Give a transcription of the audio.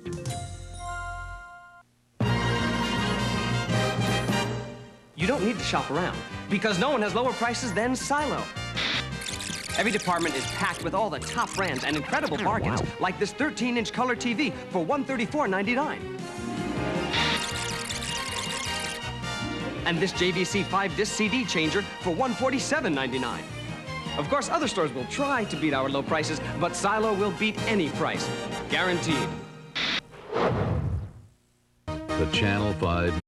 You don't need to shop around, because no one has lower prices than Silo. Every department is packed with all the top brands and incredible bargains, like this 13-inch color TV for $134.99. And this JVC 5-disc CD changer for $147.99. Of course, other stores will try to beat our low prices, but Silo will beat any price. Guaranteed. The Channel 5